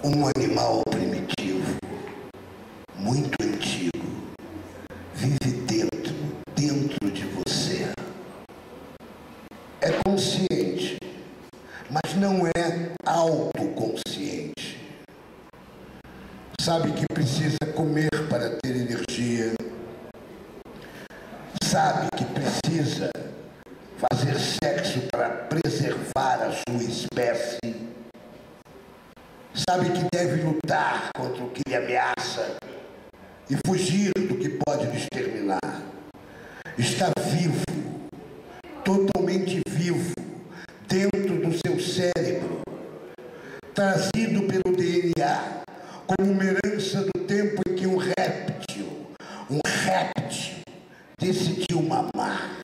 Um animal primitivo, muito antigo, vive dentro de você. É consciente, mas não é autoconsciente. Sabe que precisa comer para ter energia. Sabe que precisa fazer sexo para preservar a sua espécie. Sabe que deve lutar contra o que lhe ameaça e fugir do que pode lhe exterminar. Está vivo, totalmente vivo, dentro do seu cérebro, trazido pelo DNA, como uma herança do tempo em que um réptil decidiu mamar.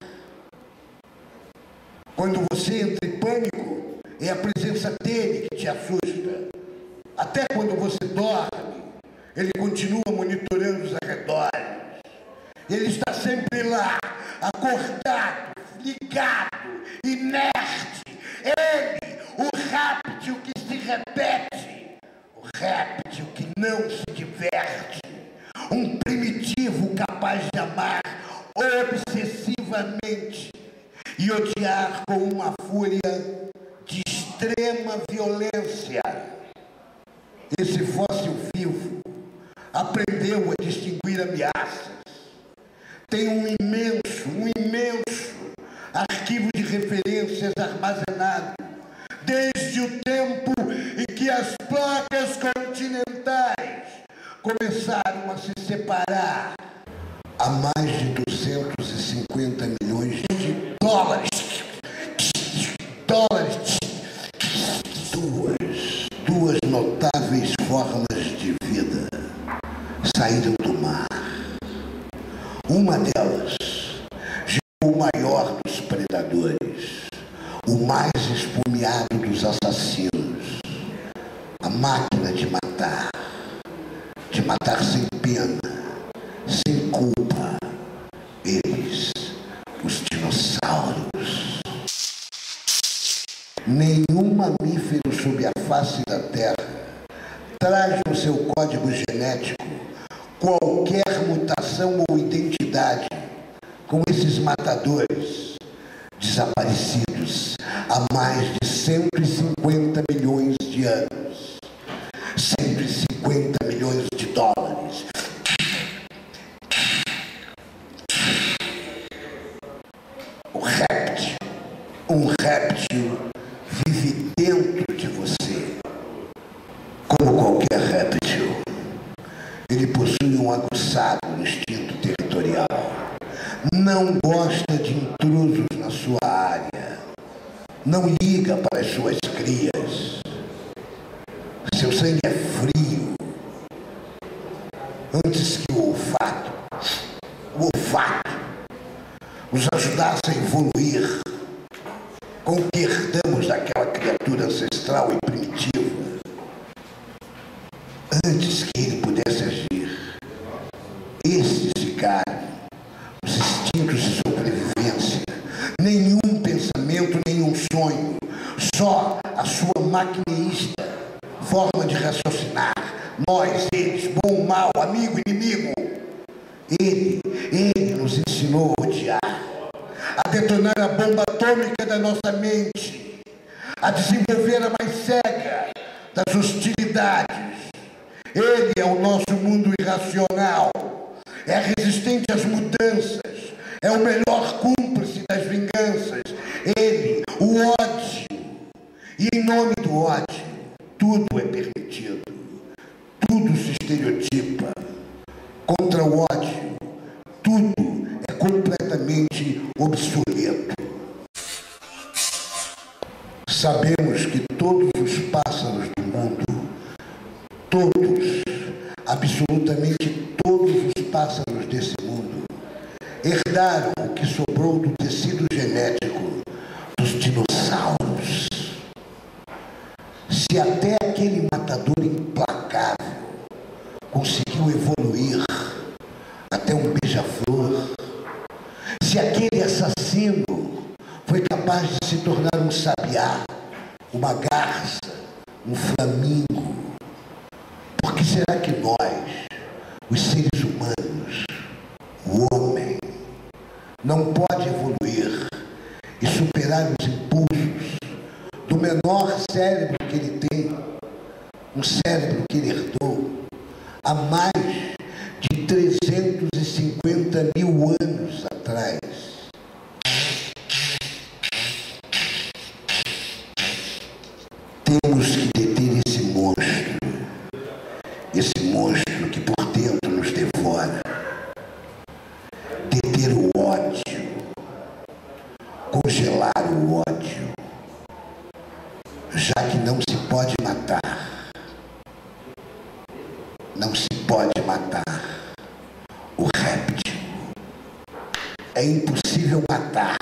Quando você entra em pânico, é a presença dele que te assusta. Até quando você dorme, ele continua monitorando os arredores. Ele está sempre lá, acordado, ligado, inerte. Ele, o réptil que se repete, o réptil que não se diverte, um primitivo capaz de amar obsessivamente e odiar com uma fúria de extrema violência. Esse fóssil vivo aprendeu a distinguir ameaças. Tem um imenso arquivo de referências armazenado desde o tempo em que as placas continentais começaram a se separar. Há mais de 250 milhões de dólares. Duas notáveis formas de vida saíram do mar. Uma delas gerou o maior dos predadores, o mais esfomeado dos assassinos, a máquina de matar sem pena, sem culpa. Eles, os dinossauros. Nenhum mamífero sob a face da Terra traz no seu código genético qualquer mutação ou identidade com esses matadores desaparecidos há mais de 150 milhões de anos. 150 milhões de dólares. Um réptil vive dentro de você. Como qualquer réptil, ele possui um aguçado instinto territorial. Não gosta de intrusos na sua área. Não liga para as suas crias. Seu sangue é frio. Antes que o olfato nos ajudasse a evoluir com o que herdamos daquela criatura ancestral e primitiva. Antes que ele pudesse agir, esses ficaram os instintos de sobrevivência. Nenhum pensamento, nenhum sonho, só a sua maquinista forma de raciocinar. Nós, eles, bom, mal, amigo, inimigo. Ele nos ensinou a odiar, a detonar a bomba atômica da nossa mente, a desenvolver a mais cega das hostilidades. Ele é o nosso mundo irracional, é resistente às mudanças, é o melhor cúmplice das vinganças. Ele, o ódio. E em nome do ódio, tudo é permitido, tudo se estereotipa. Contra o ódio, tudo é completamente obsoleto. Sabemos que todos os pássaros do mundo, absolutamente todos os pássaros desse mundo, herdaram o que sobrou do tecido genético dos dinossauros. Se até aquele matador implacável conseguiu evoluir até um beija-flor, se aquele assassino foi capaz de se tornar um sabiá, uma garça, um flamingo, que será que nós, os seres humanos, o homem, não pode evoluir e superar os impulsos do menor cérebro que ele tem, um cérebro que ele herdou há mais de 350 mil anos atrás? Temos que deter esse monstro que por dentro nos devora. Deter o ódio, congelar o ódio, já que não se pode matar. Não se pode matar o réptil. É impossível matar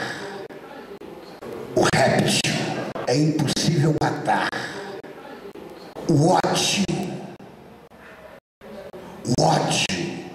o réptil. É impossível matar o ódio. O ódio